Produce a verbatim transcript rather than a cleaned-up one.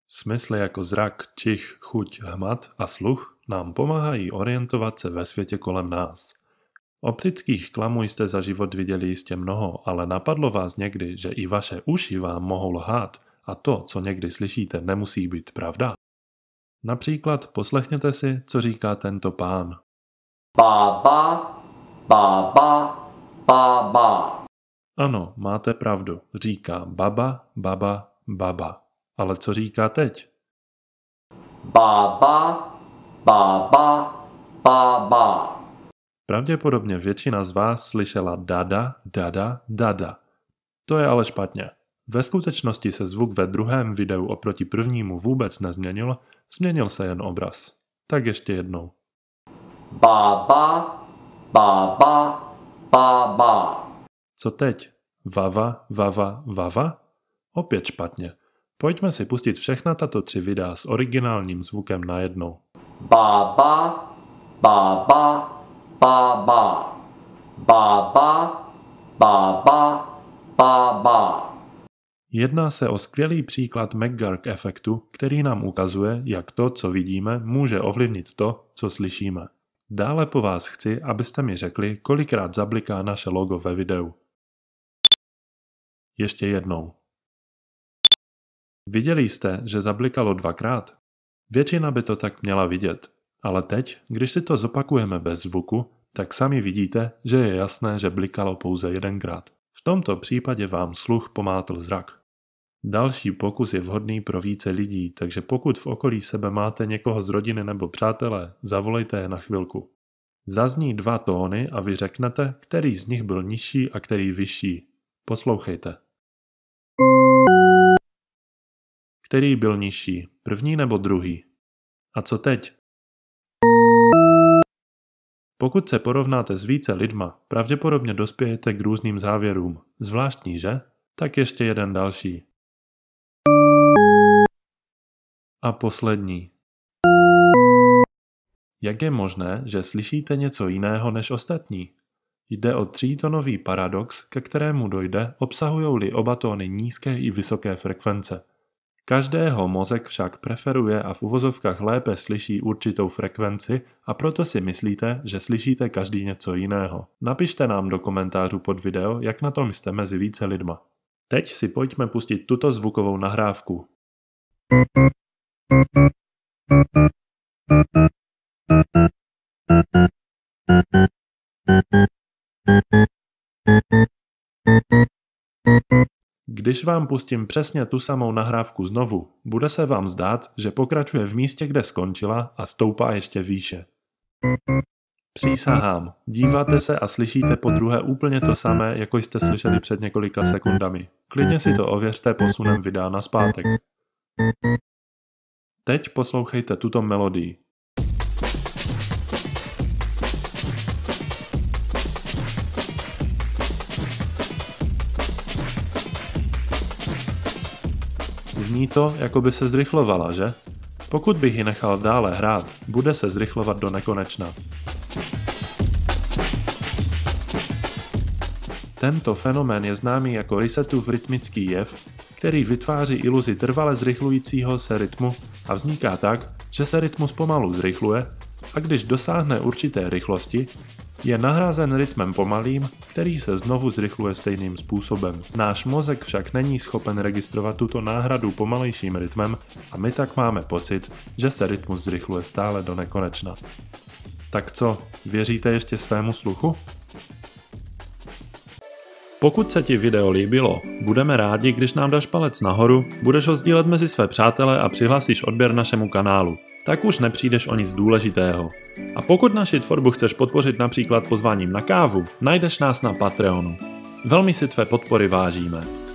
Smysly jako zrak, čich, chuť, hmat a sluch nám pomáhají orientovat se ve světě kolem nás. Optických klamů jste za život viděli jistě mnoho, ale napadlo vás někdy, že i vaše uši vám mohou lhát a to, co někdy slyšíte, nemusí být pravda? Například poslechněte si, co říká tento pán. Baba, baba, baba. Ano, máte pravdu, říká baba, baba, baba. Ale co říká teď? Baba, baba, baba. Pravděpodobně většina z vás slyšela dada, dada, dada. To je ale špatně. Ve skutečnosti se zvuk ve druhém videu oproti prvnímu vůbec nezměnil, změnil se jen obraz. Tak ještě jednou. Baba, baba, baba. Co teď? Vava, vava, vava? Opět špatně. Pojďme si pustit všechna tato tři videa s originálním zvukem najednou. Baba, baba, baba. Baba, baba, baba. Jedná se o skvělý příklad McGurk efektu, který nám ukazuje, jak to, co vidíme, může ovlivnit to, co slyšíme. Dále po vás chci, abyste mi řekli, kolikrát zabliká naše logo ve videu. Ještě jednou. Viděli jste, že zablikalo dvakrát? Většina by to tak měla vidět, ale teď, když si to zopakujeme bez zvuku, tak sami vidíte, že je jasné, že blikalo pouze jedenkrát. V tomto případě vám sluch pomátl zrak. Další pokus je vhodný pro více lidí, takže pokud v okolí sebe máte někoho z rodiny nebo přátelé, zavolejte je na chvilku. Zazní dva tóny a vy řeknete, který z nich byl nižší a který vyšší. Poslouchejte. Který byl nižší, první nebo druhý? A co teď? Pokud se porovnáte s více lidma, pravděpodobně dospějete k různým závěrům. Zvláštní, že? Tak ještě jeden další. A poslední. Jak je možné, že slyšíte něco jiného než ostatní? Jde o třítonový paradox, ke kterému dojde, obsahují-li oba tóny nízké i vysoké frekvence. Každého mozek však preferuje a v uvozovkách lépe slyší určitou frekvenci a proto si myslíte, že slyšíte každý něco jiného. Napište nám do komentářů pod video, jak na tom jste mezi více lidma. Teď si pojďme pustit tuto zvukovou nahrávku. Když vám pustím přesně tu samou nahrávku znovu, bude se vám zdát, že pokračuje v místě, kde skončila a stoupá ještě výše. Přísahám, díváte se a slyšíte podruhé úplně to samé, jako jste slyšeli před několika sekundami. Klidně si to ověřte posunem videa nazpátek. Teď poslouchejte tuto melodii. Zní to, jako by se zrychlovala, že? Pokud bych ji nechal dále hrát, bude se zrychlovat do nekonečna. Tento fenomén je známý jako Resetův rytmický jev, který vytváří iluzi trvale zrychlujícího se rytmu a vzniká tak, že se rytmus pomalu zrychluje a když dosáhne určité rychlosti, je nahrazen rytmem pomalým, který se znovu zrychluje stejným způsobem. Náš mozek však není schopen registrovat tuto náhradu pomalejším rytmem a my tak máme pocit, že se rytmus zrychluje stále do nekonečna. Tak co, věříte ještě svému sluchu? Pokud se ti video líbilo, budeme rádi, když nám dáš palec nahoru, budeš ho sdílet mezi své přátele a přihlasíš odběr našemu kanálu. Tak už nepřijdeš o nic důležitého. A pokud naši tvorbu chceš podpořit například pozváním na kávu, najdeš nás na Patreonu. Velmi si tvé podpory vážíme.